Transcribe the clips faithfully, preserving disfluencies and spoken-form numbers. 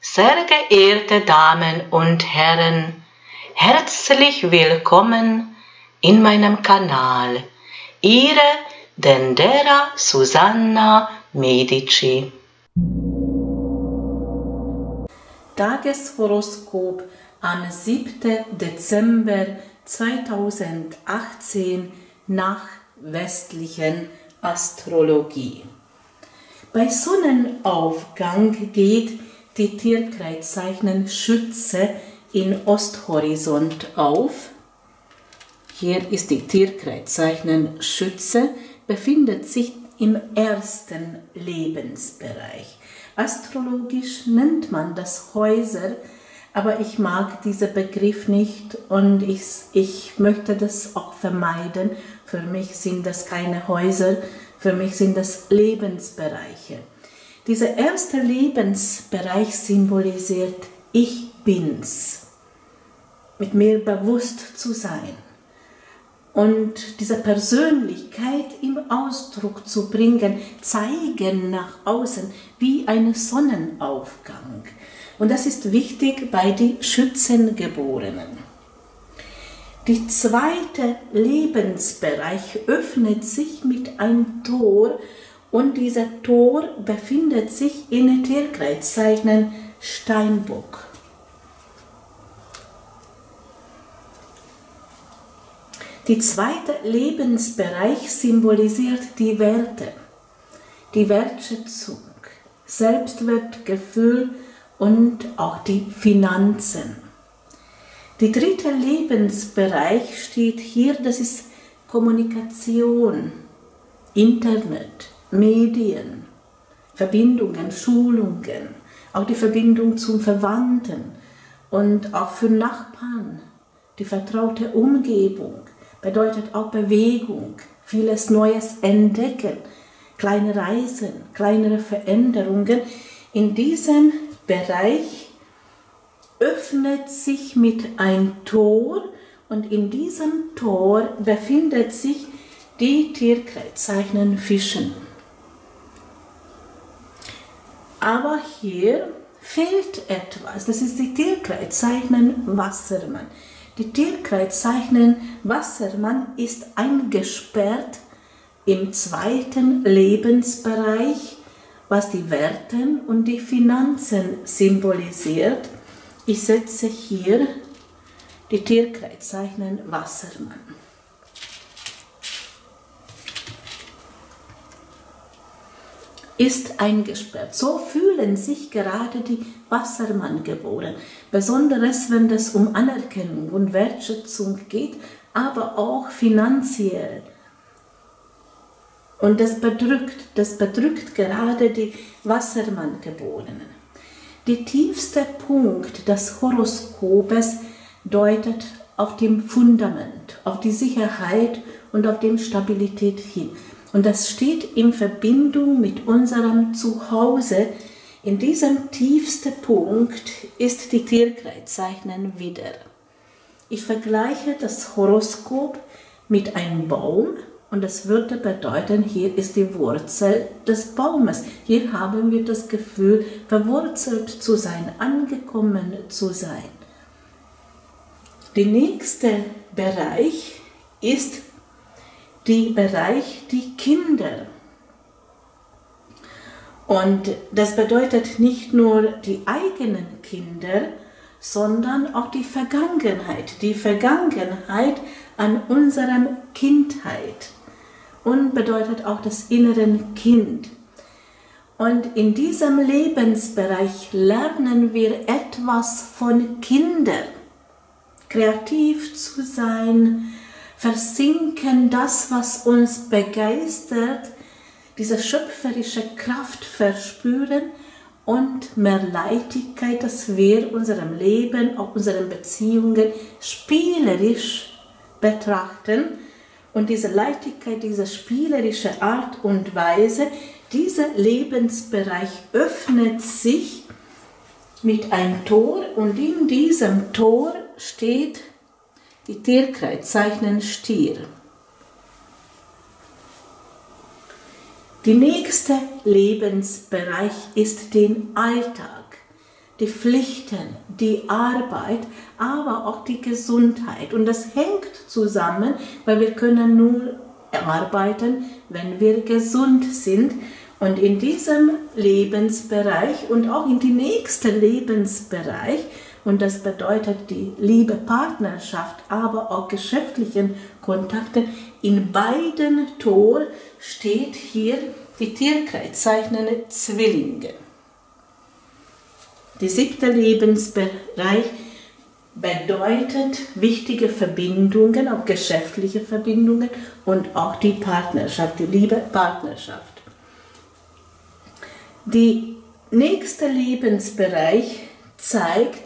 Sehr geehrte Damen und Herren, herzlich willkommen in meinem Kanal. Ihre Dendera Susanna Medici. Tageshoroskop am siebten Dezember zweitausendachtzehn nach westlichen Astrologie. Bei Sonnenaufgang geht die Tierkreiszeichen Schütze in Osthorizont auf. Hier ist die Tierkreiszeichen Schütze, befindet sich im ersten Lebensbereich. Astrologisch nennt man das Häuser, aber ich mag diesen Begriff nicht und ich, ich möchte das auch vermeiden. Für mich sind das keine Häuser, für mich sind das Lebensbereiche. Dieser erste Lebensbereich symbolisiert Ich bin's, mit mir bewusst zu sein und diese Persönlichkeit im Ausdruck zu bringen, zeigen nach außen wie ein Sonnenaufgang. Und das ist wichtig bei den Schützengeborenen. Der zweite Lebensbereich öffnet sich mit einem Tor und dieser Tor befindet sich in den Tierkreiszeichen Steinbock. Der zweite Lebensbereich symbolisiert die Werte, die Wertschätzung, Selbstwertgefühl und auch die Finanzen. Der dritte Lebensbereich steht hier, das ist Kommunikation, Internet, Medien, Verbindungen, Schulungen, auch die Verbindung zum Verwandten und auch für Nachbarn, die vertraute Umgebung, bedeutet auch Bewegung, vieles Neues entdecken, kleine Reisen, kleinere Veränderungen. In diesem Bereich öffnet sich mit ein Tor und in diesem Tor befindet sich die Tierkreiszeichen Fischen. Aber hier fehlt etwas, das ist die Tierkreiszeichen Wassermann. Die Tierkreiszeichen Wassermann ist eingesperrt im zweiten Lebensbereich, was die Werte und die Finanzen symbolisiert. Ich setze hier die Tierkreiszeichen Wassermann. Ist eingesperrt. So fühlen sich gerade die Wassermann-Geborenen, besonders wenn es um Anerkennung und Wertschätzung geht, aber auch finanziell. Und das bedrückt, das bedrückt gerade die Wassermann-Geborenen. Der tiefste Punkt des Horoskopes deutet auf dem Fundament, auf die Sicherheit und auf die Stabilität hin. Und das steht in Verbindung mit unserem Zuhause. In diesem tiefsten Punkt ist die Tierkreiszeichen Widder. Ich vergleiche das Horoskop mit einem Baum und das würde bedeuten, hier ist die Wurzel des Baumes. Hier haben wir das Gefühl, verwurzelt zu sein, angekommen zu sein. Der nächste Bereich ist der Bereich die Kinder. Und das bedeutet nicht nur die eigenen Kinder, sondern auch die Vergangenheit, die Vergangenheit an unserer Kindheit und bedeutet auch das innere Kind. Und in diesem Lebensbereich lernen wir etwas von Kindern, kreativ zu sein, versinken das, was uns begeistert, diese schöpferische Kraft verspüren und mehr Leichtigkeit, dass wir unserem Leben, auch unseren Beziehungen spielerisch betrachten. Und diese Leichtigkeit, diese spielerische Art und Weise, dieser Lebensbereich öffnet sich mit einem Tor und in diesem Tor steht die Tierkreiszeichen Stier. Der nächste Lebensbereich ist der Alltag. die Pflichten, die Arbeit, aber auch die Gesundheit. Und das hängt zusammen, weil wir können nur arbeiten, wenn wir gesund sind. Und in diesem Lebensbereich und auch in den nächsten Lebensbereich, und das bedeutet die Liebe, Partnerschaft, aber auch geschäftlichen Kontakte, in beiden Toren steht hier die Tierkreiszeichen Zwillinge. Der siebte Lebensbereich bedeutet wichtige Verbindungen, auch geschäftliche Verbindungen und auch die Partnerschaft, die Liebe, Partnerschaft. Der nächste Lebensbereich zeigt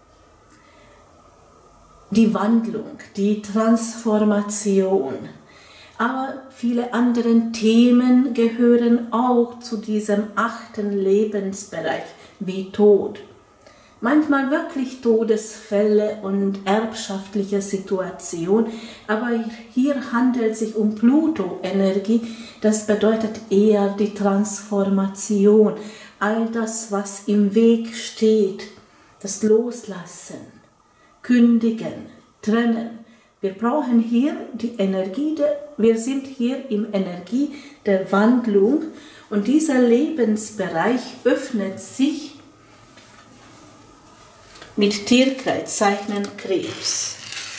die Wandlung, die Transformation. Aber viele andere Themen gehören auch zu diesem achten Lebensbereich, wie Tod. Manchmal wirklich Todesfälle und erbschaftliche Situationen, aber hier handelt es sich um Pluto-Energie, das bedeutet eher die Transformation, all das, was im Weg steht, das Loslassen, Kündigen, Trennen. Wir brauchen hier die Energie, der, wir sind hier im Energie der Wandlung und dieser Lebensbereich öffnet sich mit Tierkreiszeichen Krebs.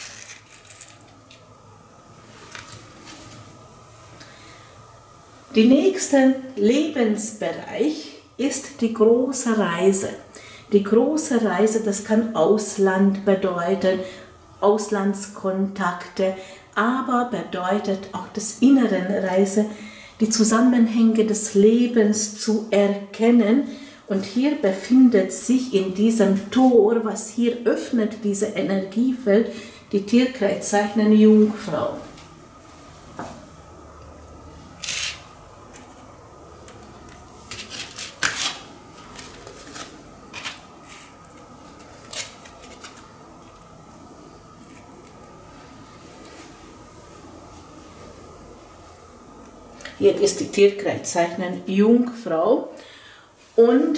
Der nächste Lebensbereich ist die große Reise. Die große Reise, das kann Ausland bedeuten, Auslandskontakte, aber bedeutet auch das innere Reise, die Zusammenhänge des Lebens zu erkennen. Und hier befindet sich in diesem Tor, was hier öffnet, diese Energiefeld, die Tierkreiszeichen Jungfrau. Hier ist die Tierkreiszeichen Jungfrau und,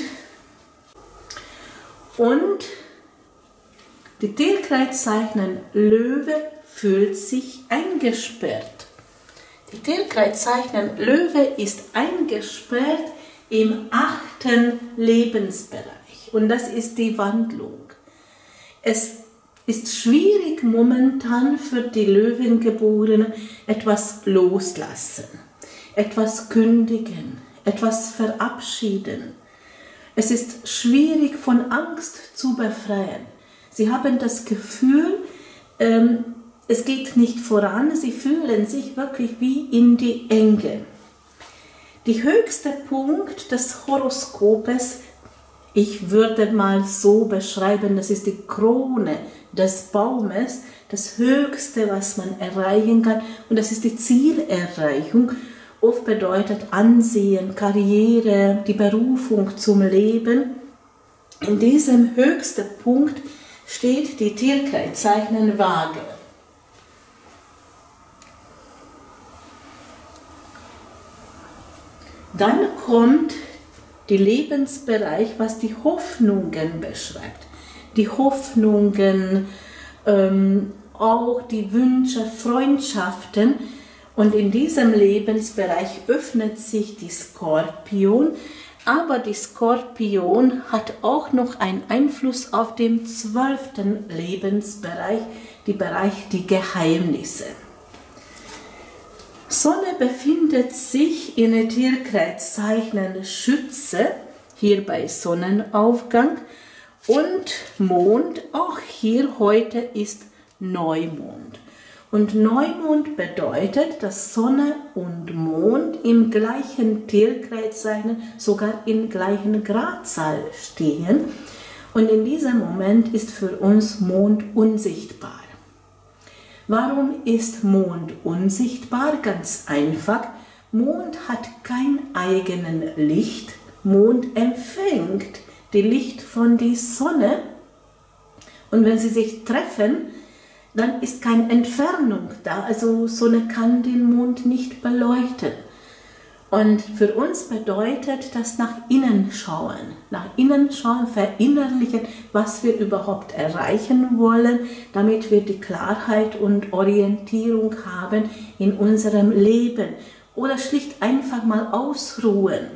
und die Tierkreiszeichen Löwe fühlt sich eingesperrt. Die Tierkreiszeichen Löwe ist eingesperrt im achten Lebensbereich und das ist die Wandlung. Es ist schwierig momentan für die Löwengeborenen etwas loslassen, etwas kündigen, etwas verabschieden. Es ist schwierig, von Angst zu befreien. Sie haben das Gefühl, ähm, es geht nicht voran, sie fühlen sich wirklich wie in die Enge. Der höchste Punkt des Horoskopes, ich würde mal so beschreiben, das ist die Krone des Baumes, das Höchste, was man erreichen kann, und das ist die Zielerreichung. Oft bedeutet Ansehen, Karriere, die Berufung zum Leben. In diesem höchsten Punkt steht die Tierkreiszeichen Waage. Dann kommt der Lebensbereich, was die Hoffnungen beschreibt. Die Hoffnungen, ähm, auch die Wünsche, Freundschaften. Und in diesem Lebensbereich öffnet sich die Skorpion, aber die Skorpion hat auch noch einen Einfluss auf den zwölften Lebensbereich, die Bereich die Geheimnisse. Sonne befindet sich in den Tierkreiszeichen Schütze, hier bei Sonnenaufgang, und Mond, auch hier heute ist Neumond. Und Neumond bedeutet, dass Sonne und Mond im gleichen Tierkreiszeichen, sogar im gleichen Gradzahl stehen. Und in diesem Moment ist für uns Mond unsichtbar. Warum ist Mond unsichtbar? Ganz einfach. Mond hat kein eigenes Licht. Mond empfängt das Licht von der Sonne. Und wenn sie sich treffen, dann ist keine Entfernung da, also Sonne kann den Mond nicht beleuchten. Und für uns bedeutet das nach innen schauen, nach innen schauen, verinnerlichen, was wir überhaupt erreichen wollen, damit wir die Klarheit und Orientierung haben in unserem Leben oder schlicht einfach mal ausruhen.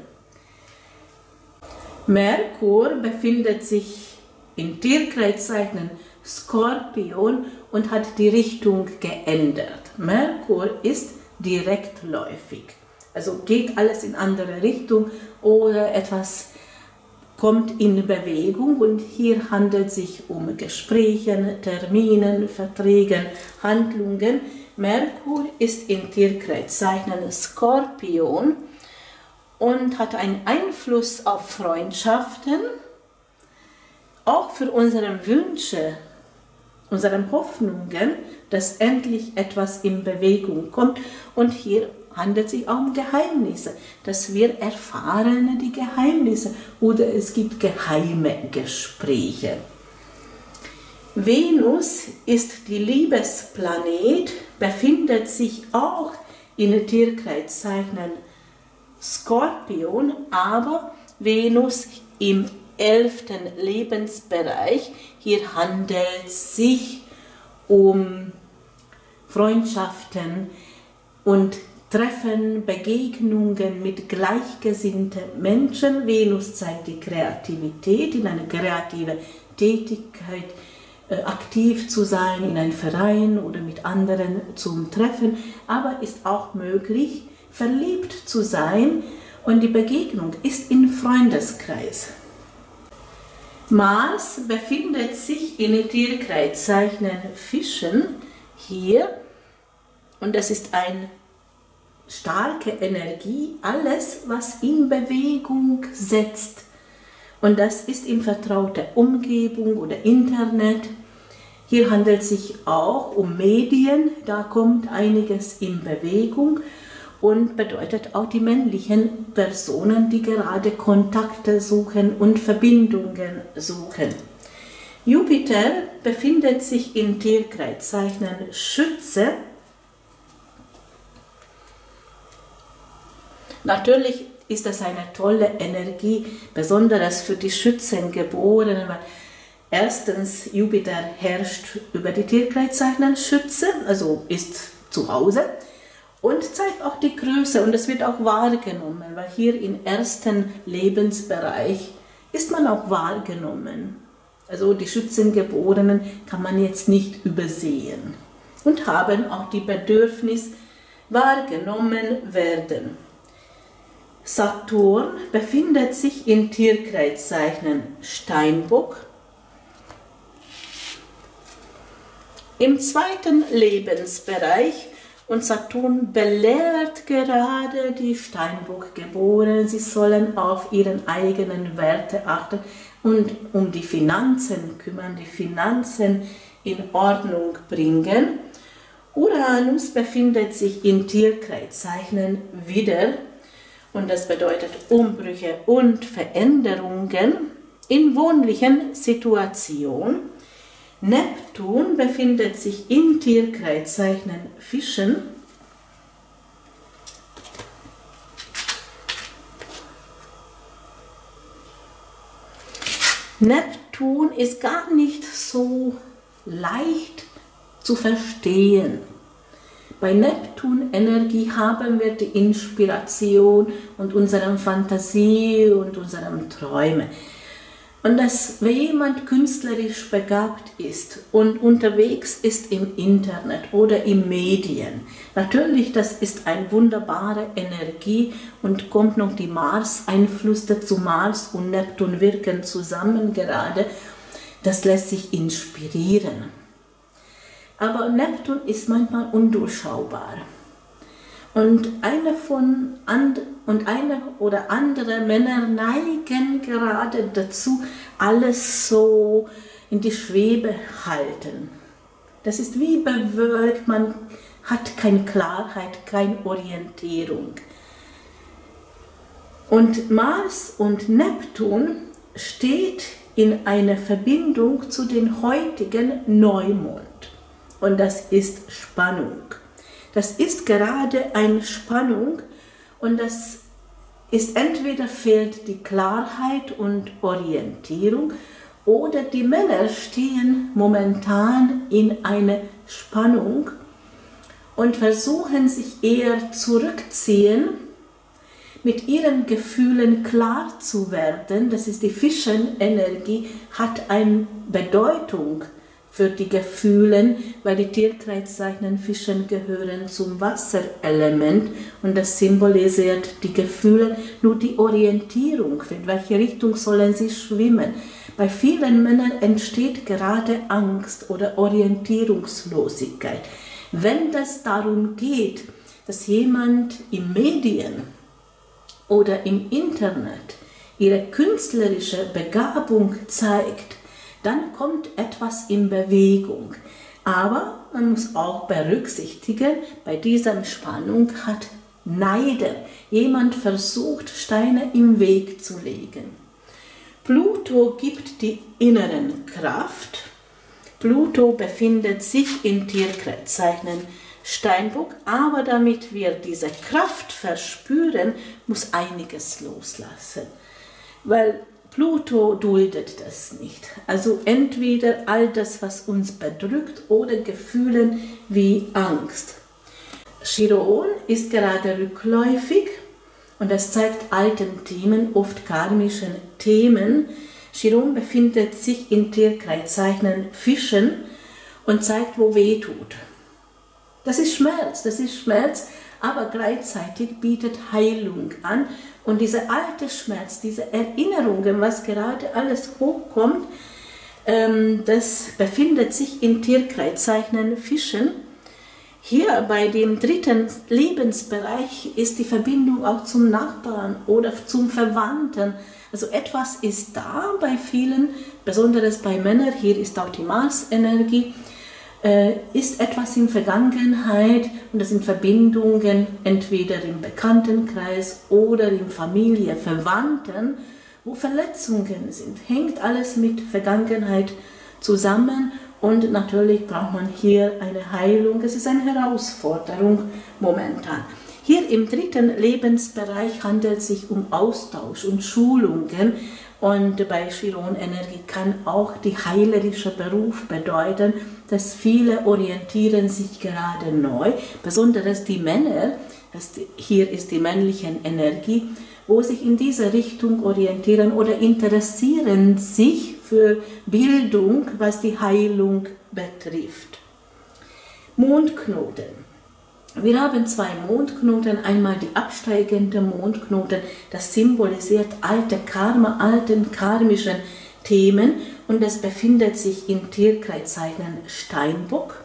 Merkur befindet sich in Tierkreiszeichen Skorpion und hat die Richtung geändert. Merkur ist direktläufig. Also geht alles in andere Richtung oder etwas kommt in Bewegung, und hier handelt es sich um Gespräche, Termine, Verträge, Handlungen. Merkur ist in Tierkreiszeichen Skorpion und hat einen Einfluss auf Freundschaften, auch für unsere Wünsche, unsere Hoffnungen, dass endlich etwas in Bewegung kommt. Und hier handelt es sich auch um Geheimnisse, dass wir erfahren die Geheimnisse oder es gibt geheime Gespräche. Venus ist die Liebesplanet, befindet sich auch in Tierkreiszeichen Skorpion, aber Venus im elften Lebensbereich. Hier handelt es sich um Freundschaften und Treffen, Begegnungen mit gleichgesinnten Menschen. Venus zeigt die Kreativität, in eine kreative Tätigkeit äh, aktiv zu sein, in einem Verein oder mit anderen zum Treffen, aber ist auch möglich, verliebt zu sein, und die Begegnung ist im Freundeskreis. Mars befindet sich in den Tierkreiszeichen Fischen hier, und das ist eine starke Energie, alles, was in Bewegung setzt. Und das ist in vertrauter Umgebung oder Internet. Hier handelt es sich auch um Medien, da kommt einiges in Bewegung und bedeutet auch die männlichen Personen, die gerade Kontakte suchen und Verbindungen suchen. Jupiter befindet sich in Tierkreiszeichen Schütze. Natürlich ist das eine tolle Energie, besonders für die Schützengeborenen, weil erstens Jupiter herrscht über die Tierkreiszeichen Schütze, also ist zu Hause, und zeigt auch die Größe, und es wird auch wahrgenommen, weil hier im ersten Lebensbereich ist man auch wahrgenommen. Also die Schützengeborenen kann man jetzt nicht übersehen und haben auch die Bedürfnis wahrgenommen werden. Saturn befindet sich in Tierkreiszeichen Steinbock im zweiten Lebensbereich, und Saturn belehrt gerade die Steinbock-Geborenen, sie sollen auf ihren eigenen Werte achten und um die Finanzen kümmern, die Finanzen in Ordnung bringen. Uranus befindet sich in Tierkreiszeichen Widder, und das bedeutet Umbrüche und Veränderungen in wohnlichen Situationen. Neptun befindet sich in Tierkreiszeichen Fischen. Neptun ist gar nicht so leicht zu verstehen. Bei Neptun-Energie haben wir die Inspiration und unsere Fantasie und unsere Träume. Und dass, wenn jemand künstlerisch begabt ist und unterwegs ist im Internet oder in Medien, natürlich, das ist eine wunderbare Energie, und kommt noch die Mars-Einfluss dazu. Mars und Neptun wirken zusammen gerade, das lässt sich inspirieren. Aber Neptun ist manchmal undurchschaubar. Und eine von and und eine oder andere Männer neigen gerade dazu, alles so in die Schwebe halten. Das ist wie bewölkt, man hat keine Klarheit, keine Orientierung. Und Mars und Neptun steht in einer Verbindung zu den heutigen Neumond. Und das ist Spannung. Das ist gerade eine Spannung, und das ist entweder fehlt die Klarheit und Orientierung oder die Männer stehen momentan in einer Spannung und versuchen sich eher zurückziehen, mit ihren Gefühlen klar zu werden. Das ist die Fischenenergie, hat eine Bedeutung für die Gefühle, weil die Tierkreiszeichen Fischen gehören zum Wasserelement und das symbolisiert die Gefühle, nur die Orientierung, in welche Richtung sollen sie schwimmen. Bei vielen Männern entsteht gerade Angst oder Orientierungslosigkeit. Wenn das darum geht, dass jemand in Medien oder im Internet ihre künstlerische Begabung zeigt, dann kommt etwas in Bewegung. Aber man muss auch berücksichtigen, bei dieser Spannung hat Neider jemand versucht, Steine im Weg zu legen. Pluto gibt die inneren Kraft. Pluto befindet sich in Tierkreiszeichen Steinbock, aber damit wir diese Kraft verspüren, muss einiges loslassen. Weil Pluto duldet das nicht. Also entweder all das, was uns bedrückt, oder Gefühle wie Angst. Chiron ist gerade rückläufig und das zeigt alten Themen, oft karmischen Themen. Chiron befindet sich in Tierkreiszeichen Fischen und zeigt, wo weh tut. Das ist Schmerz, das ist Schmerz, aber gleichzeitig bietet Heilung an. Und dieser alte Schmerz, diese Erinnerungen, was gerade alles hochkommt, ähm, das befindet sich in Tierkreiszeichen Fischen. Hier bei dem dritten Lebensbereich ist die Verbindung auch zum Nachbarn oder zum Verwandten. Also etwas ist da bei vielen, besonders bei Männern, hier ist auch die Marsenergie, äh, ist etwas in Vergangenheit und das sind Verbindungen entweder im Bekanntenkreis oder in Familie, Verwandten, wo Verletzungen sind. Hängt alles mit Vergangenheit zusammen und natürlich braucht man hier eine Heilung. Es ist eine Herausforderung momentan. Hier im dritten Lebensbereich handelt es sich um Austausch und Schulungen und bei Chiron-Energie kann auch die heilerische Beruf bedeuten, dass viele orientieren sich gerade neu, besonders die Männer, das hier ist die männliche Energie, wo sich in diese Richtung orientieren oder interessieren sich für Bildung, was die Heilung betrifft. Mondknoten. Wir haben zwei Mondknoten, einmal die absteigende Mondknoten, das symbolisiert alte Karma, alten karmischen Themen und das befindet sich in Tierkreiszeichen Steinbock.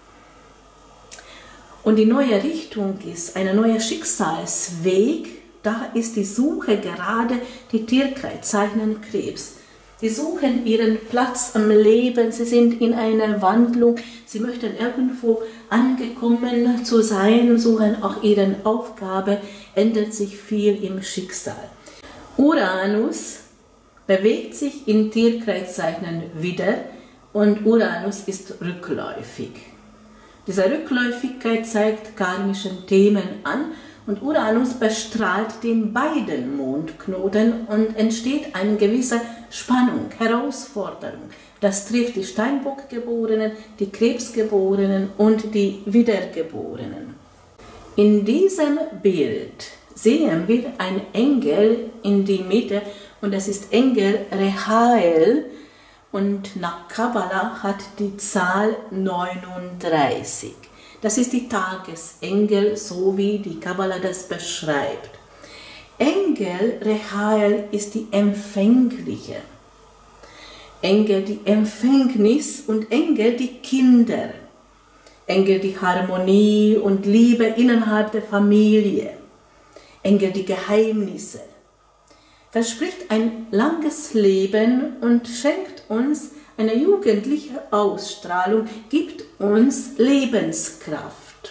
Und die neue Richtung ist ein neuer Schicksalsweg, da ist die Suche gerade die Tierkreiszeichen Krebs. Sie suchen ihren Platz am Leben, sie sind in einer Wandlung, sie möchten irgendwo angekommen zu sein, suchen auch ihre Aufgabe, ändert sich viel im Schicksal. Uranus bewegt sich in Tierkreiszeichen wieder und Uranus ist rückläufig. Diese Rückläufigkeit zeigt karmische Themen an und Uranus bestrahlt den beiden Mondknoten und entsteht eine gewisse Spannung, Herausforderung. Das trifft die Steinbockgeborenen, die Krebsgeborenen und die Wiedergeborenen. In diesem Bild sehen wir einen Engel in die Mitte und das ist Engel Rehael und nach Kabbala hat die Zahl neununddreißig. Das ist die Tagesengel, so wie die Kabbala das beschreibt. Engel Rehael ist die Empfängliche. Engel die Empfängnis und Engel die Kinder. Engel die Harmonie und Liebe innerhalb der Familie. Engel die Geheimnisse. Verspricht ein langes Leben und schenkt uns eine jugendliche Ausstrahlung, gibt uns Lebenskraft.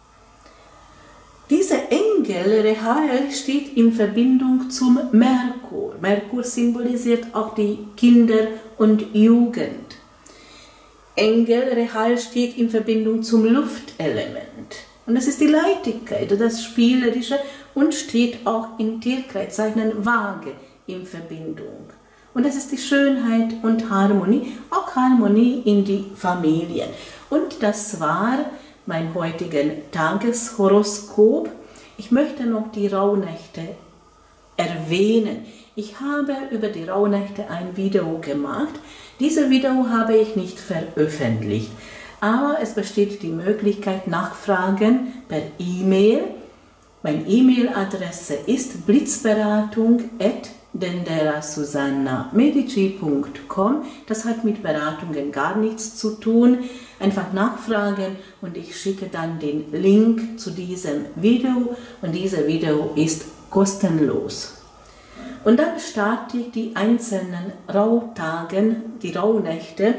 Dieser Engel Rehael steht in Verbindung zum Merkur. Merkur symbolisiert auch die Kinder und Jugend. Engel Rehael steht in Verbindung zum Luftelement. Und das ist die Leichtigkeit, das Spielerische und steht auch in Tierkreiszeichen vage in Verbindung. Und das ist die Schönheit und Harmonie, auch Harmonie in die Familien. Und das war mein heutiges Tageshoroskop. Ich möchte noch die Rauhnächte erwähnen. Ich habe über die Rauhnächte ein Video gemacht. Dieses Video habe ich nicht veröffentlicht, aber es besteht die Möglichkeit, Nachfragen per E-Mail. Meine E-Mail-Adresse ist blitzberatung at denderasusanna.medici punkt com. Das hat mit Beratungen gar nichts zu tun. Einfach nachfragen und ich schicke dann den Link zu diesem Video und dieses Video ist kostenlos. Und dann starte ich die einzelnen Rauhtagen, die Rauhnächte.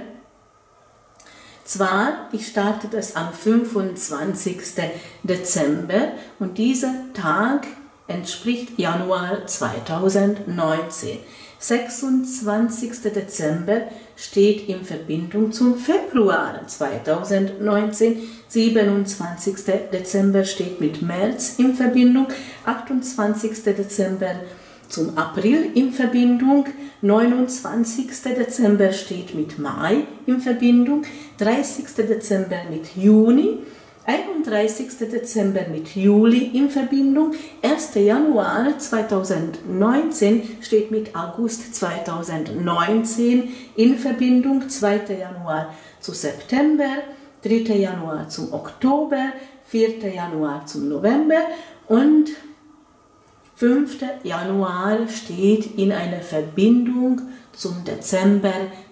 Zwar, ich starte das am fünfundzwanzigsten Dezember und dieser Tag entspricht Januar zweitausendneunzehn. sechsundzwanzigsten Dezember steht in Verbindung zum Februar zweitausendneunzehn. siebenundzwanzigsten Dezember steht mit März in Verbindung. achtundzwanzigsten Dezember zum April in Verbindung. neunundzwanzigsten Dezember steht mit Mai in Verbindung. dreißigsten Dezember mit Juni. einunddreißigsten Dezember mit Juli in Verbindung, ersten Januar zweitausendneunzehn steht mit August zweitausendneunzehn in Verbindung, zweiten Januar zu September, dritten Januar zum Oktober, vierten Januar zum November und fünften Januar steht in einer Verbindung zum Dezember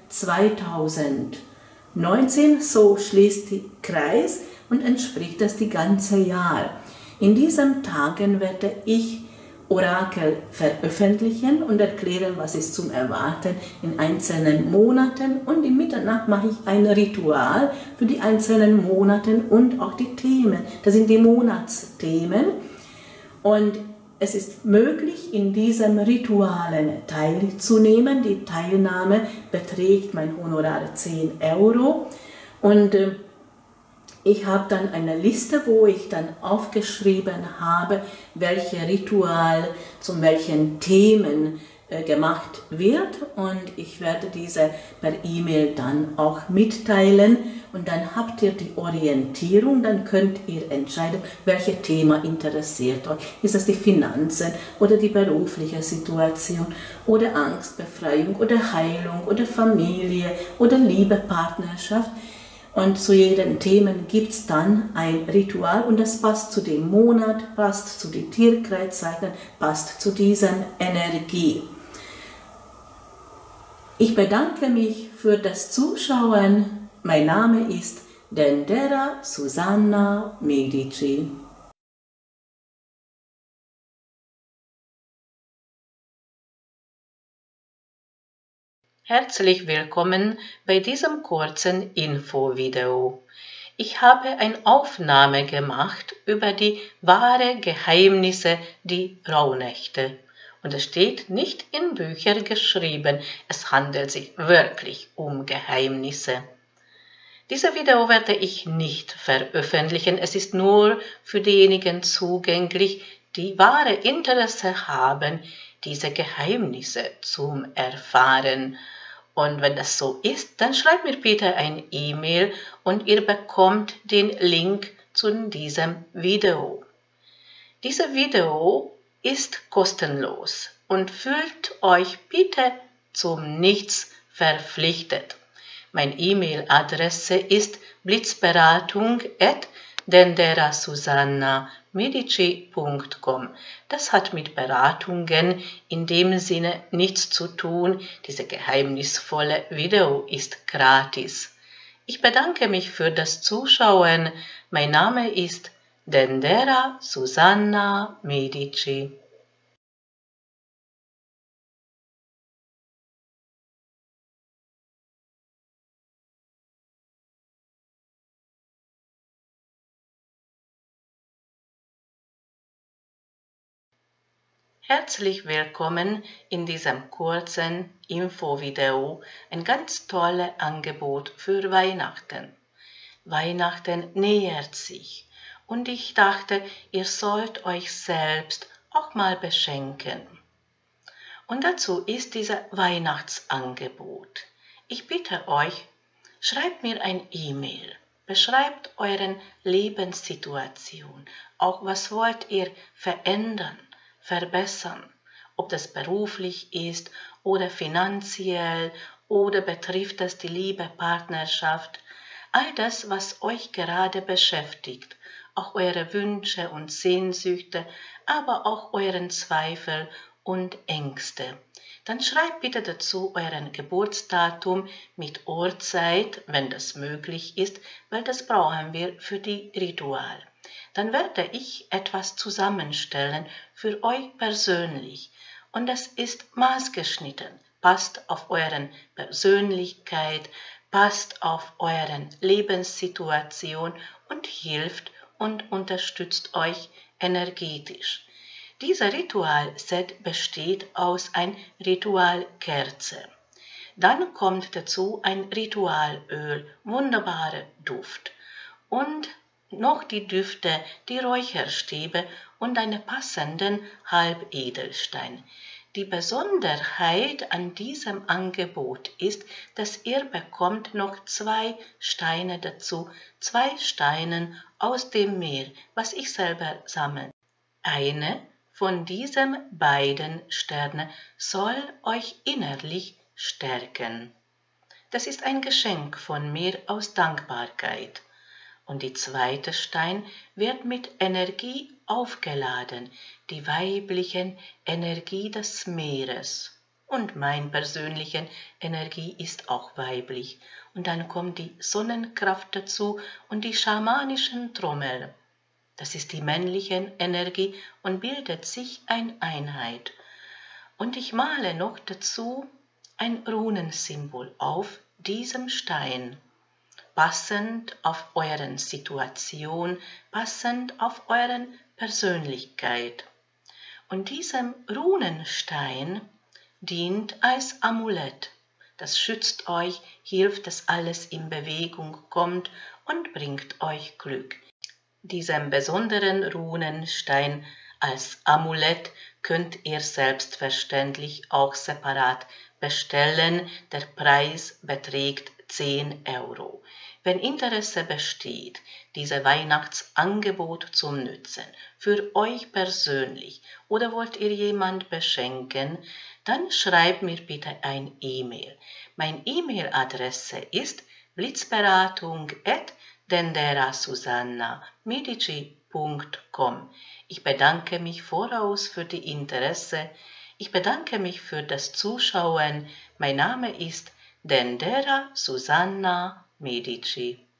zweitausendneunzehn, so schließt der Kreis und entspricht das die ganze Jahr. In diesen Tagen werde ich Orakel veröffentlichen und erklären, was ist zum Erwarten in einzelnen Monaten und in Mitternacht mache ich ein Ritual für die einzelnen Monate und auch die Themen. Das sind die Monatsthemen und es ist möglich, in diesem Ritualen teilzunehmen. Die Teilnahme beträgt mein Honorar zehn Euro und äh, ich habe dann eine Liste, wo ich dann aufgeschrieben habe, welche Ritual zu welchen Themen äh, gemacht wird und ich werde diese per E-Mail dann auch mitteilen und dann habt ihr die Orientierung, dann könnt ihr entscheiden, welches Thema interessiert euch. Ist es die Finanzen oder die berufliche Situation oder Angstbefreiung oder Heilung oder Familie oder Liebe, Partnerschaft. Und zu jedem Themen gibt es dann ein Ritual und das passt zu dem Monat, passt zu den Tierkreiszeichen, passt zu dieser Energie. Ich bedanke mich für das Zuschauen. Mein Name ist Dendera Susanna Medici. Herzlich willkommen bei diesem kurzen Infovideo. Ich habe eine Aufnahme gemacht über die wahren Geheimnisse der Rauhnächte. Und es steht nicht in Büchern geschrieben, es handelt sich wirklich um Geheimnisse. Dieses Video werde ich nicht veröffentlichen, es ist nur für diejenigen zugänglich, die wahre Interesse haben, diese Geheimnisse zu erfahren. Und wenn das so ist, dann schreibt mir bitte ein E-Mail und ihr bekommt den Link zu diesem Video. Dieses Video ist kostenlos und fühlt euch bitte zum Nichts verpflichtet. Meine E-Mail-Adresse ist blitzberatung at denderasusanna.medici punkt com. Das hat mit Beratungen in dem Sinne nichts zu tun. Diese geheimnisvolle Video ist gratis. Ich bedanke mich für das Zuschauen. Mein Name ist Dendera Susanna Medici. Herzlich willkommen in diesem kurzen Infovideo, ein ganz tolles Angebot für Weihnachten. Weihnachten nähert sich und ich dachte, ihr sollt euch selbst auch mal beschenken. Und dazu ist dieses Weihnachtsangebot. Ich bitte euch, schreibt mir ein E-Mail, beschreibt euren Lebenssituation, auch was wollt ihr verändern, verbessern, ob das beruflich ist oder finanziell oder betrifft das die Liebe, Partnerschaft, all das, was euch gerade beschäftigt, auch eure Wünsche und Sehnsüchte, aber auch euren Zweifel und Ängste. Dann schreibt bitte dazu euren Geburtsdatum mit Uhrzeit, wenn das möglich ist, weil das brauchen wir für die Ritual. Dann werde ich etwas zusammenstellen für euch persönlich und das ist maßgeschnitten, passt auf euren Persönlichkeit, passt auf euren Lebenssituation und hilft und unterstützt euch energetisch. Dieser Ritualset besteht aus einer Ritualkerze. Dann kommt dazu ein Ritualöl, wunderbarer Duft und noch die Düfte, die Räucherstäbe und einen passenden Halbedelstein. Die Besonderheit an diesem Angebot ist, dass ihr bekommt noch zwei Steine dazu, zwei Steine aus dem Meer, was ich selber sammle. Eine von diesen beiden Sternen soll euch innerlich stärken. Das ist ein Geschenk von mir aus Dankbarkeit. Und die zweite Stein wird mit Energie aufgeladen, die weiblichen Energie des Meeres. Und meine persönliche Energie ist auch weiblich. Und dann kommt die Sonnenkraft dazu und die schamanischen Trommel. Das ist die männliche Energie und bildet sich eine Einheit. Und ich male noch dazu ein Runensymbol auf diesem Stein, passend auf euren Situation, passend auf euren Persönlichkeit. Und diesem Runenstein dient als Amulett. Das schützt euch, hilft, dass alles in Bewegung kommt und bringt euch Glück. Diesen besonderen Runenstein als Amulett könnt ihr selbstverständlich auch separat bestellen. Der Preis beträgt zehn Euro. Wenn Interesse besteht, dieses Weihnachtsangebot zu nutzen, für euch persönlich oder wollt ihr jemand beschenken, dann schreibt mir bitte ein E-Mail. Meine E-Mail-Adresse ist blitzberatung at denderasusanna medici punkt com. Ich bedanke mich voraus für die Interesse. Ich bedanke mich für das Zuschauen. Mein Name ist Dendera Susanna Medici.